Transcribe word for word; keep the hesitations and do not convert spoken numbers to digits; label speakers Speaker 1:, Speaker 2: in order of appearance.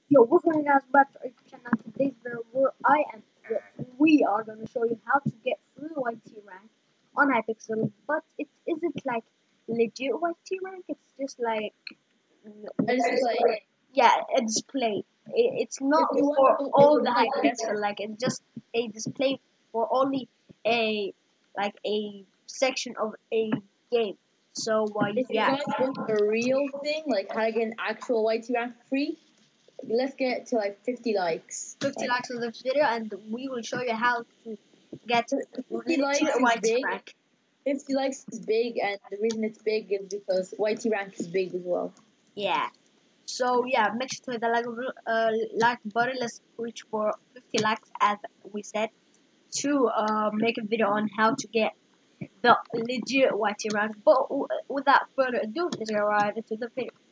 Speaker 1: Yo, what's going on, guys? Back to our YouTube channel. Today's video where I am, well, we are going to show you how to get through the Y T rank on Hypixel. But it isn't like legit Y T rank. It's just like
Speaker 2: A display.
Speaker 1: yeah, a display. It, it's not
Speaker 2: If you want
Speaker 1: for
Speaker 2: to-
Speaker 1: all the
Speaker 2: like,
Speaker 1: Hypixel. Like it's just a display for only a like a section of a game. So uh,
Speaker 2: If you
Speaker 1: yeah.
Speaker 2: guys want a real thing, like how to get an actual Y T rank for free, let's get to like fifty likes.
Speaker 1: fifty
Speaker 2: Like,
Speaker 1: likes on this video, and we will show you how to get
Speaker 2: fifty likes
Speaker 1: legit
Speaker 2: is
Speaker 1: Y T
Speaker 2: big.
Speaker 1: rank.
Speaker 2: fifty likes is big, and the reason it's big is because Y T rank is big as well.
Speaker 1: Yeah. So yeah, make sure to hit the like, uh, like button. Let's reach for fifty likes, as we said, to uh, make a video on how to get the legit Y T rank. But w- without further ado, let's get right into the video.